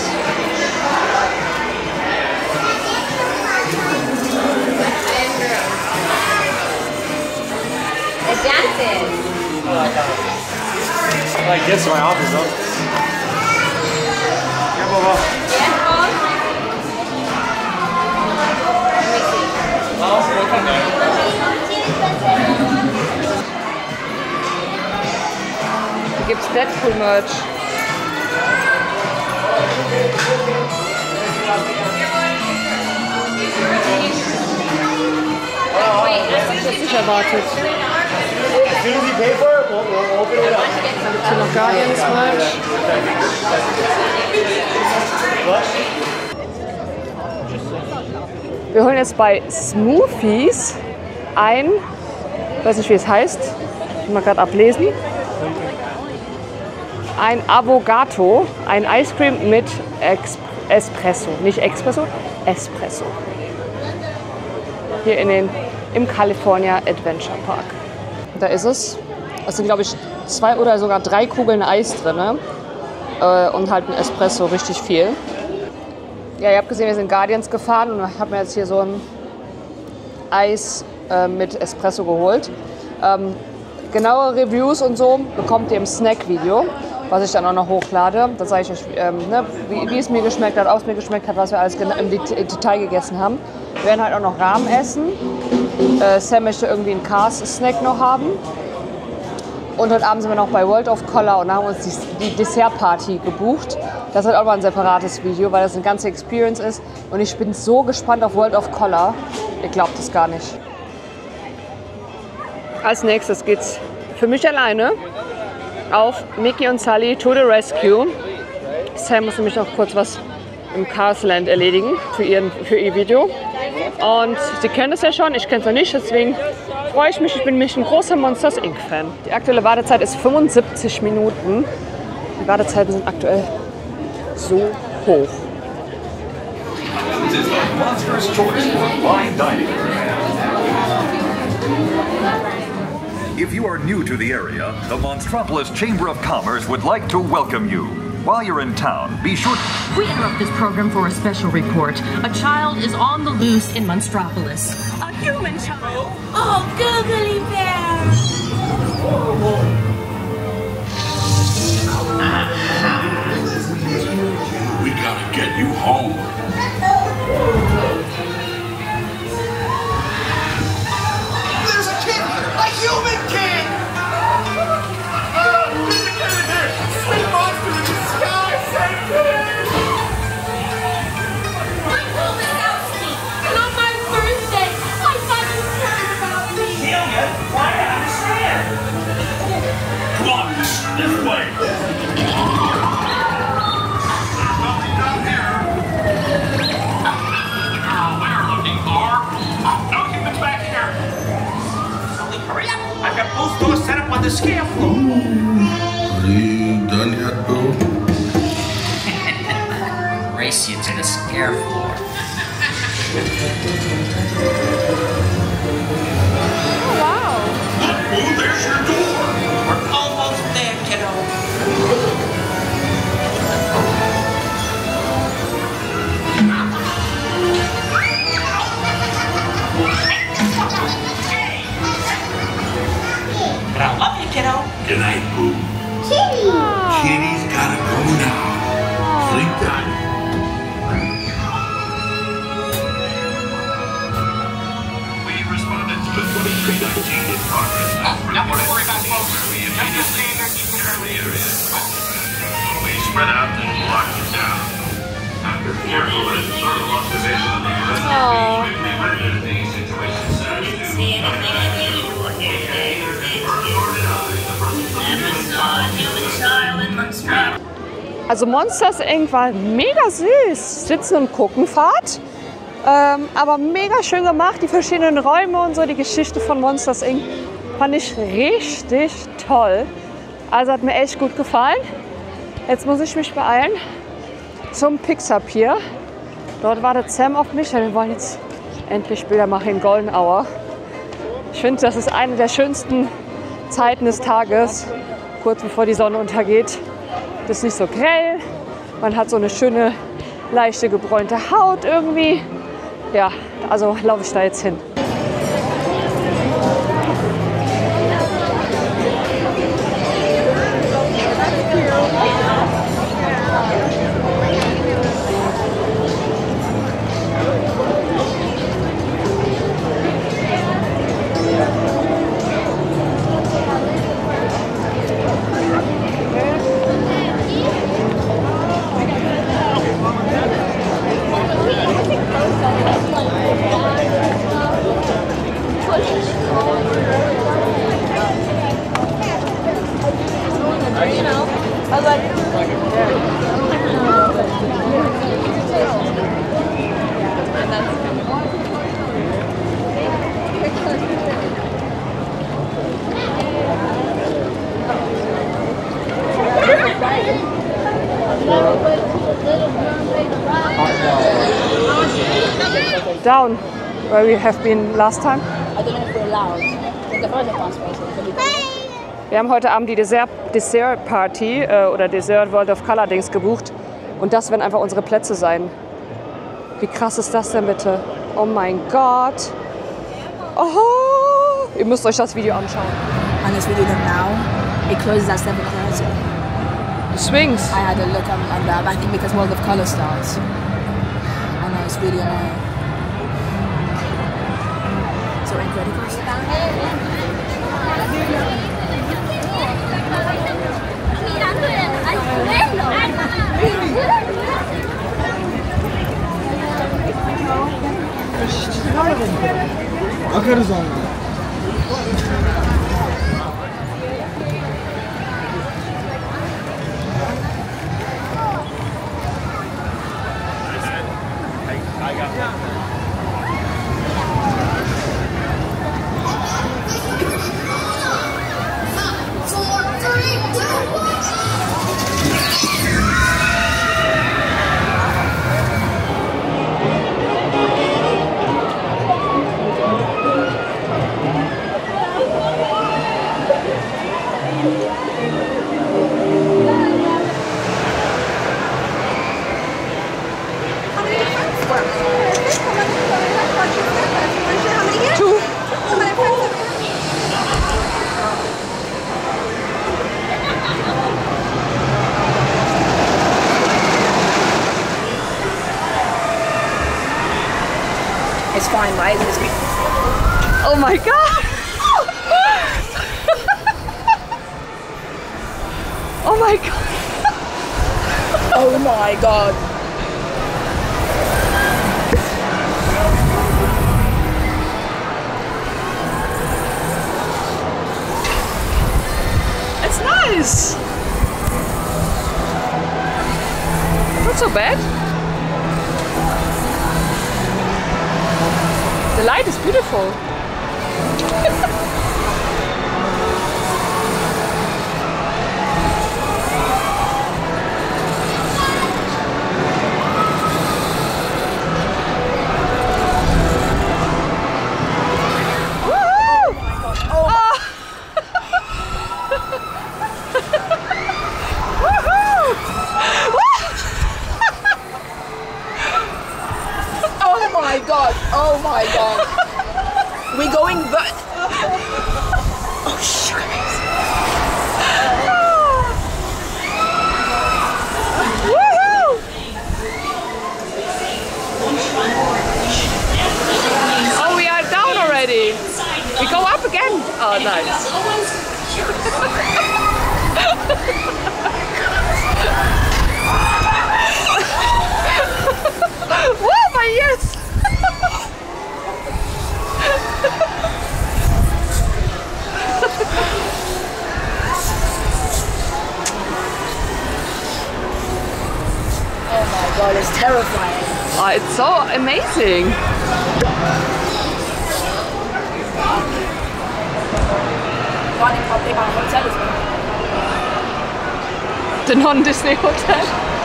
Like this in my office, though. Yeah, Baba. Hier gibt es Deadpool-Merch. Das ist jetzt nicht erwartet. As soon as you pay for it, we'll, we'll open it up. Dann gibt es hier noch Guardians-Merch. Wir holen jetzt bei Smoothies ein, ich weiß nicht wie es heißt, ich will mal gerade ablesen. Ein Avogato, ein Ice Cream mit Ex Espresso, nicht Espresso, Espresso. Hier in den, im California Adventure Park. Da ist es. Es sind, glaube ich, zwei oder sogar drei Kugeln Eis drin. Äh, und halt ein Espresso, richtig viel. Ja, ihr habt gesehen, wir sind Guardians gefahren und ich habe mir jetzt hier so ein Eis äh, mit Espresso geholt. Ähm, genaue Reviews und so bekommt ihr im Snack-Video, was ich dann auch noch hochlade. Da zeige ich euch, ähm, ne, wie, wie es mir geschmeckt hat, ob es mir geschmeckt hat, was wir alles im Detail gegessen haben. Wir werden halt auch noch Rahmen essen. Äh, Sam möchte irgendwie einen Cars-Snack noch haben. Und heute Abend sind wir noch bei World of Color und haben uns die, die Dessert-Party gebucht. Das wird auch mal ein separates Video, weil das eine ganze Experience ist. Und ich bin so gespannt auf World of Color. Ihr glaubt es gar nicht. Als nächstes geht's für mich alleine auf Mickey und Sully to the Rescue. Sam muss nämlich noch kurz was im Carsland erledigen für, ihren, für ihr Video. Und Sie kennen es ja schon, ich kenne es noch nicht, deswegen freue ich mich. Ich bin nämlich ein großer Monsters Incorporated Fan. Die aktuelle Wartezeit ist fünfundsiebzig Minuten. Die Wartezeiten sind aktuell so hoch. This is the Monster's Choice for fine dining. If you are new to the area, the Monstropolis Chamber of Commerce would like to welcome you. While you're in town, be sure... We interrupt this program for a special report. A child is on the loose in Monstropolis. A human child. Oh, googly bear! We gotta get you home. There's a kid here! A human kid! Sweet monster in the sky, save me! Michael Wazowski! On my birthday! I thought you cared about me! Celia, try to understand! Come on, this way! Nothing down here! The girl we're looking for! No humans back here! Sully, hurry up! I've got both doors set up on the scale floor! Are you done yet, Boo? Race you to the scare floor. Oh, wow. Look, Boo, there's your door! We're almost there, kiddo. Oh. Also Monsters Incorporated war mega süß. Sitzen und gucken Fahrt. Ähm, aber mega schön gemacht. Die verschiedenen Räume und so. Die Geschichte von Monsters Incorporated fand ich richtig toll. Also hat mir echt gut gefallen. Jetzt muss ich mich beeilen zum Pixar Pier. Dort wartet Sam auf mich. Wir wollen jetzt endlich Bilder machen in Golden Hour. Ich finde, das ist eine der schönsten Zeiten des Tages, kurz bevor die Sonne untergeht. Das ist nicht so grell. Man hat so eine schöne, leichte, gebräunte Haut irgendwie. Ja, also laufe ich da jetzt hin. Down, where we have been last time. I don't know if we're allowed. The further passport. Wir haben heute Abend die Dessert, Dessert Party äh, oder Dessert World of Color Dings gebucht. Und das werden einfach unsere Plätze sein. Wie krass ist das denn bitte? Oh mein Gott. Oh, ihr müsst euch das Video anschauen. And as we do them now, it closes at seven thirty. The swings. I had a look on, on that back because World of Color starts. I know, it's really annoying. So incredible. It's fine, right? It's oh my God! Oh my God! Oh my God! It's nice! Not so bad. The light is beautiful. Oh my God! Oh my God! We're going but. Oh shit! Woohoo! Oh, we are down already. We go up again. Oh, nice. Woo! It's terrifying. Oh, it's so amazing. The non-Disney Hotel.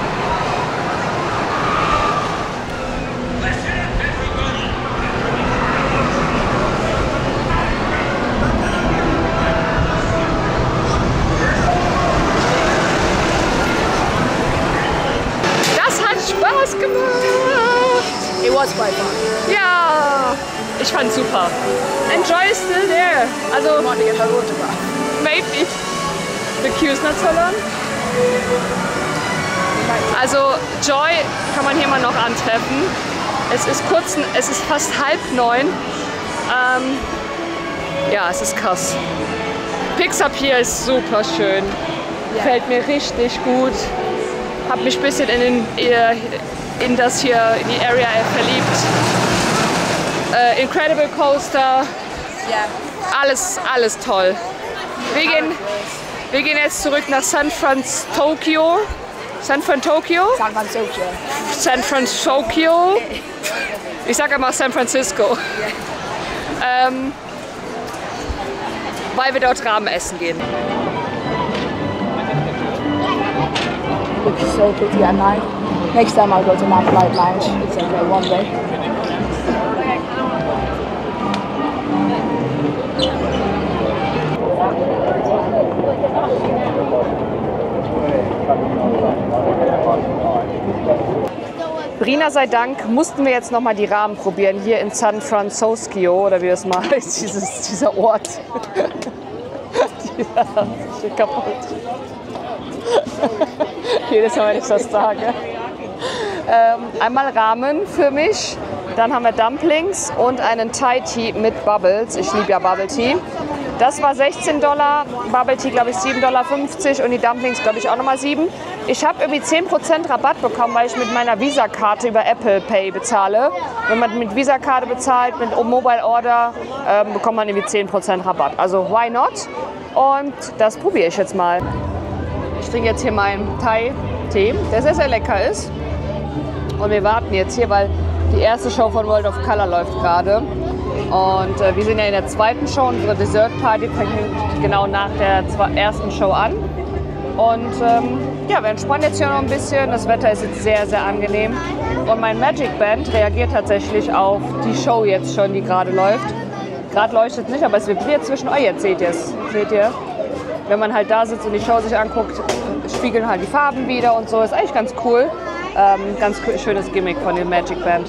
Das hat Spaß gemacht. It was quite fun. Ja, ich fand's super. Enjoy is still there. Also, maybe. The queue ist nicht so lang. Also Joy kann man hier mal noch antreffen. Es ist kurz, es ist fast halb neun. Ähm, ja, es ist krass. Pixar Pier ist super schön. Yeah. Fällt mir richtig gut. Hab mich ein bisschen in, den, in das hier, in die Area verliebt. Äh, Incredible Coaster. Yeah. Alles, alles toll. Wir gehen, wir gehen jetzt zurück nach San Francisco. Tokio. San Francisco? San Francisco. San Francisco. Ich sage immer San Francisco. Ähm, weil wir dort Ramen essen gehen. Looks so pretty at night. Next time I'll go to Mount Light Lounge. It's okay, one day. Brina sei Dank mussten wir jetzt noch mal die Ramen probieren hier in San Francisco oder wie das mal heißt, dieses, dieser Ort. dieser, ich kaputt. Jedes Mal, wenn ich das sage. Ähm, einmal Ramen für mich, dann haben wir Dumplings und einen Thai Tea mit Bubbles. Ich liebe ja Bubble Tea. Das war sechzehn Dollar, Bubble Tea glaube ich sieben Dollar fünfzig und die Dumplings glaube ich auch nochmal sieben. Ich habe irgendwie zehn Prozent Rabatt bekommen, weil ich mit meiner Visa-Karte über Apple Pay bezahle. Wenn man mit Visa-Karte bezahlt, mit Mobile Order, ähm, bekommt man irgendwie zehn Prozent Rabatt. Also why not? Und das probiere ich jetzt mal. Ich trinke jetzt hier meinen Thai-Tee, der sehr, sehr lecker ist. Und wir warten jetzt hier, weil die erste Show von World of Color läuft gerade. Und äh, wir sind ja in der zweiten Show, unsere Dessert Party fängt genau nach der ersten Show an. Und ähm, ja, wir entspannen jetzt hier noch ein bisschen. Das Wetter ist jetzt sehr, sehr angenehm. Und mein Magic Band reagiert tatsächlich auf die Show jetzt schon, die gerade läuft. Gerade leuchtet es nicht, aber es vibriert zwischen euch. Oh, jetzt seht ihr es. Seht ihr? Wenn man halt da sitzt und die Show sich anguckt, spiegeln halt die Farben wieder und so. Ist eigentlich ganz cool. Ähm, ganz schönes Gimmick von dem Magic Band.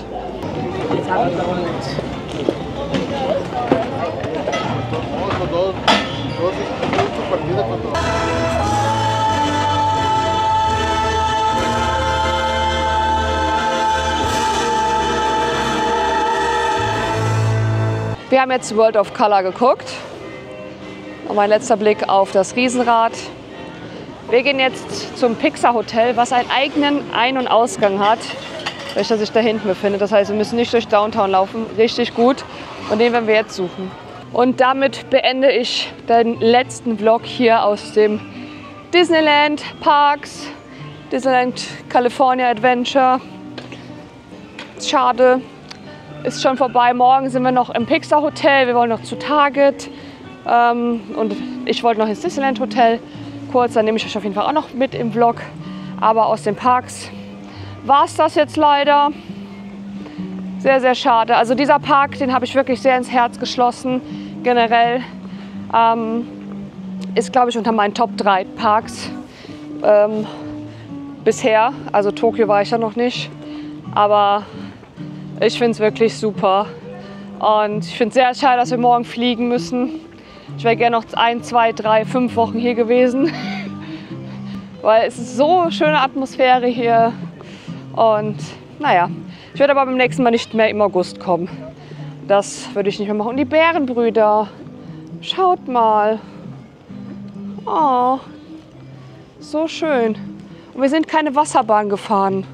Wir haben jetzt World of Color geguckt. Und mein letzter Blick auf das Riesenrad. Wir gehen jetzt zum Pixar Hotel, was einen eigenen Ein- und Ausgang hat, welcher sich da hinten befindet. Das heißt, wir müssen nicht durch Downtown laufen. Richtig gut. Und den werden wir jetzt suchen. Und damit beende ich den letzten Vlog hier aus dem Disneyland Parks, Disneyland California Adventure. Schade, ist schon vorbei. Morgen sind wir noch im Pixar Hotel. Wir wollen noch zu Target. Ähm, und ich wollte noch ins Disneyland Hotel. Kurz, dann nehme ich euch auf jeden Fall auch noch mit im Vlog. Aber aus den Parks war es das jetzt leider. Sehr, sehr schade. Also dieser Park, den habe ich wirklich sehr ins Herz geschlossen. Generell ähm, ist, glaube ich, unter meinen Top drei Parks ähm, bisher. Also Tokio war ich ja noch nicht. Aber ich finde es wirklich super. Und ich finde es sehr schade, dass wir morgen fliegen müssen. Ich wäre gerne noch ein, zwei, drei, fünf Wochen hier gewesen. Weil es ist so schöne Atmosphäre hier. Und naja, ich werde aber beim nächsten Mal nicht mehr im August kommen. Das würde ich nicht mehr machen. Und die Bärenbrüder, schaut mal. Oh, so schön. Und wir sind keine Wasserbahn gefahren.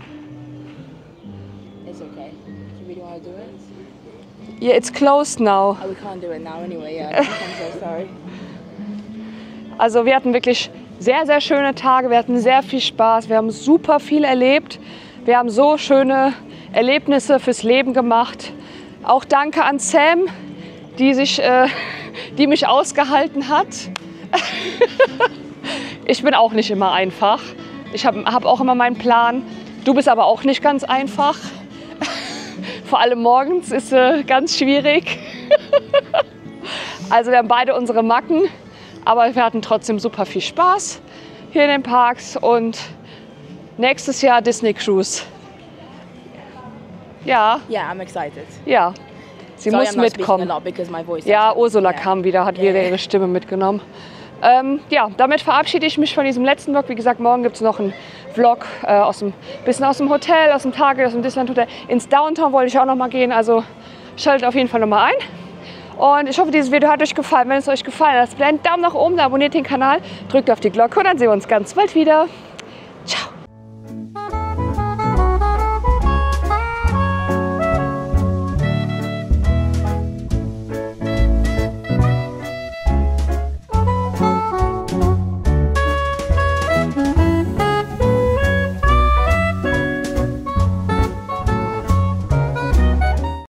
It's okay. Do you really want to do it? Yeah, it's closed now. Oh, we can't do it now anyway, yeah. I'm so sorry. Also wir hatten wirklich sehr, sehr schöne Tage. Wir hatten sehr viel Spaß. Wir haben super viel erlebt. Wir haben so schöne Erlebnisse fürs Leben gemacht. Auch danke an Sam, die, sich, äh, die mich ausgehalten hat. Ich bin auch nicht immer einfach. Ich habe hab auch immer meinen Plan. Du bist aber auch nicht ganz einfach. Vor allem morgens ist äh, ganz schwierig. Also wir haben beide unsere Macken, aber wir hatten trotzdem super viel Spaß hier in den Parks und nächstes Jahr Disney Cruise. Ja. Yeah, I'm excited. Ja, sie Sorry, muss I'm not mitkommen. speaking a lot because my voice Ja, is- Ursula yeah. kam wieder, hat Yeah. wieder ihre Stimme mitgenommen. Ähm, ja, damit verabschiede ich mich von diesem letzten Vlog. Wie gesagt, morgen gibt es noch einen Vlog, äh, aus dem, bisschen aus dem Hotel, aus dem Tage, aus dem Disneyland Hotel. Ins Downtown wollte ich auch noch mal gehen, also schaltet auf jeden Fall noch mal ein. Und ich hoffe, dieses Video hat euch gefallen. Wenn es euch gefallen hat, lasst einen Daumen nach oben, abonniert den Kanal, drückt auf die Glocke und dann sehen wir uns ganz bald wieder. Ciao.